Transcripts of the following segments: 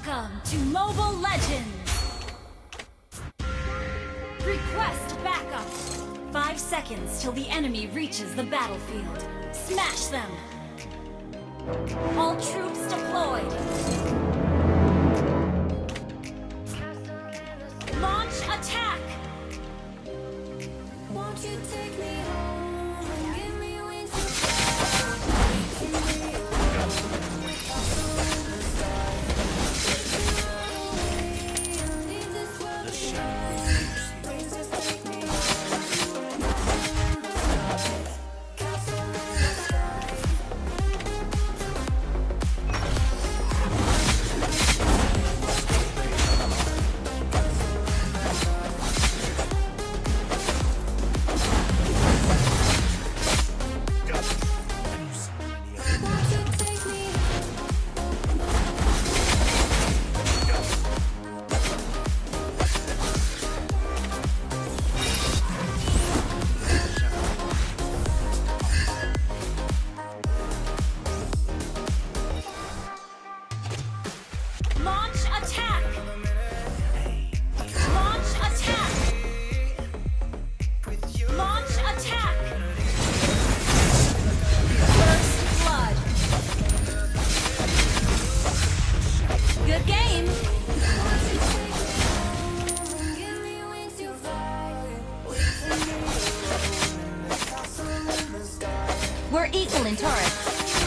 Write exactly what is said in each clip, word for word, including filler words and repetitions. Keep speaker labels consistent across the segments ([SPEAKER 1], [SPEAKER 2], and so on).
[SPEAKER 1] Welcome to Mobile Legends! Request backup! Five seconds till the enemy reaches the battlefield. Smash them! All troops deployed! Launch attack! Won't you take me home and give me wings to We're equal in turrets.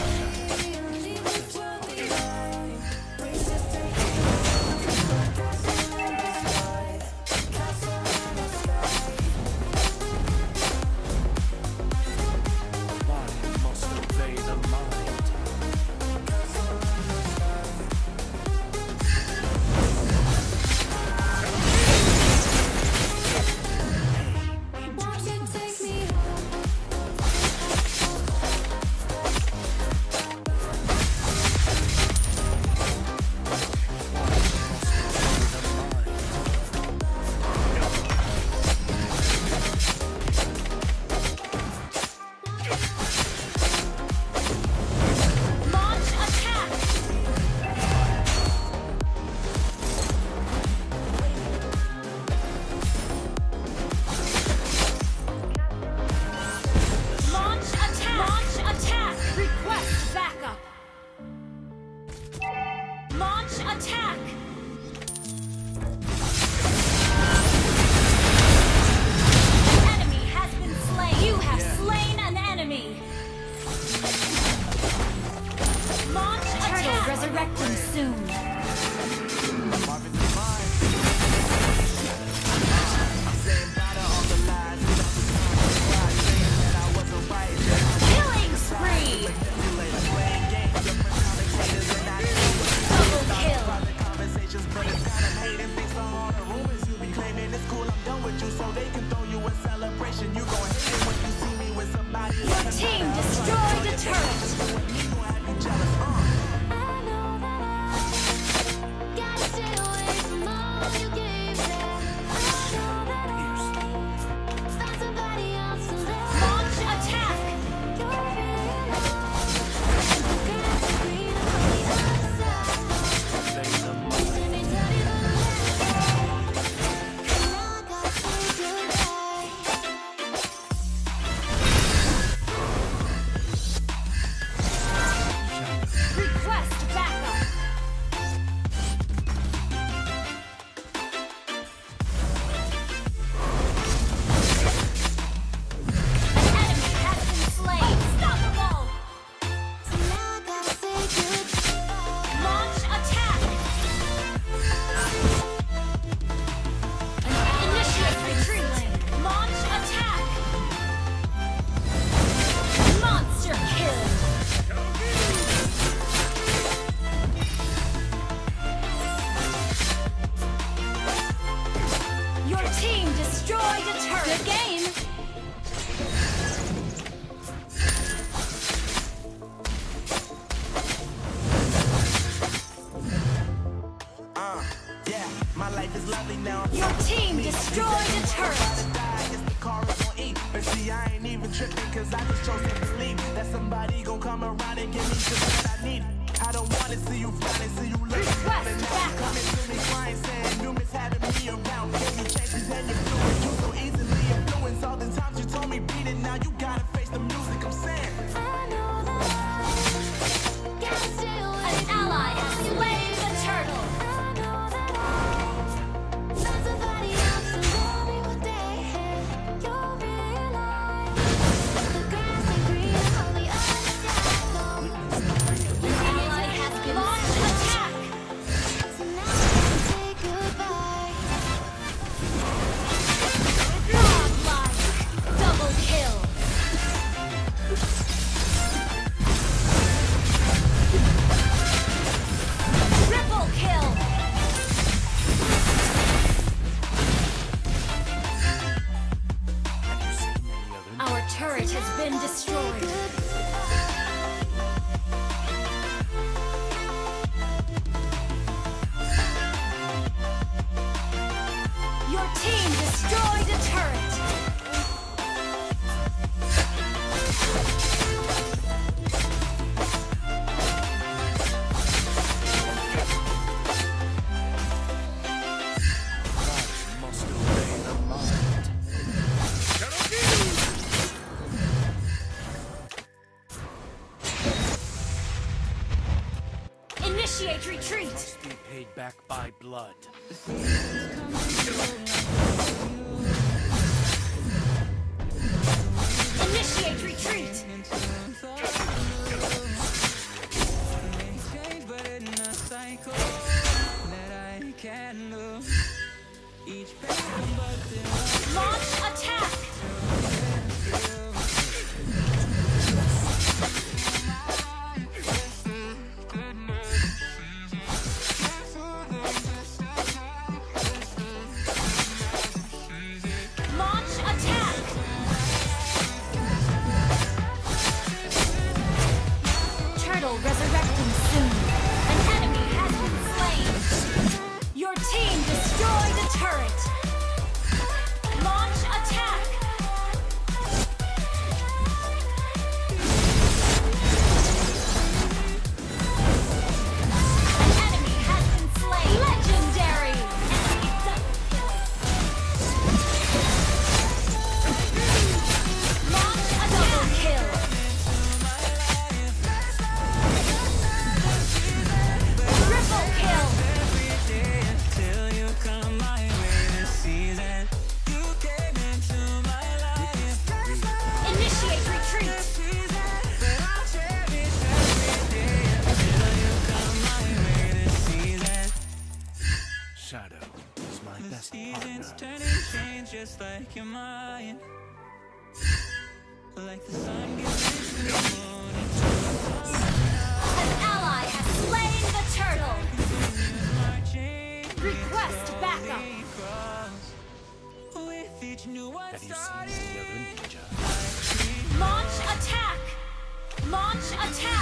[SPEAKER 1] Resurrecting soon. Killing spree. Double kill. Your team destroyed a turret. Good game!
[SPEAKER 2] Uh, yeah, my life is lovely now.
[SPEAKER 1] Your team destroyed a turret!
[SPEAKER 2] But see, I ain't even tripping, cause I just chose to believe that somebody gon' come around and give me just what I need. I don't wanna see you falling, see you looking
[SPEAKER 1] Request
[SPEAKER 2] and now
[SPEAKER 1] backup.
[SPEAKER 2] coming to me crying, saying you miss having me around. Gave me chances and you blew it. You so easily influenced. All the times you told me beat it, now you gotta face the music. I'm saying.
[SPEAKER 1] An ally has slain the turtle. An ally has been launched attack. Godlike. Double kill. Triple kill. Our turret has been destroyed. Your team destroyed a turret.
[SPEAKER 2] Must obey the mind.
[SPEAKER 1] Initiate retreat.
[SPEAKER 3] Must be paid back by blood.
[SPEAKER 1] Initiate retreat. Launch attack. Launch attack. Turtle resurrecting soon. An enemy has been slain. Your team destroyed a turret. Launch attack. An enemy has been slain. Legendary. Enemy double kill. Launch a double kill. Triple kill. Initiate retreat.
[SPEAKER 3] Shadow is my best
[SPEAKER 4] Seasons
[SPEAKER 3] partner.
[SPEAKER 4] turning, change just like your mind. Like the sun gives the morning
[SPEAKER 1] An ally has slain the turtle.
[SPEAKER 4] marching
[SPEAKER 1] Request backup.
[SPEAKER 4] across. With each new one
[SPEAKER 3] Have you seen
[SPEAKER 4] starting,
[SPEAKER 3] the other ninja?
[SPEAKER 1] Launch attack. Launch attack.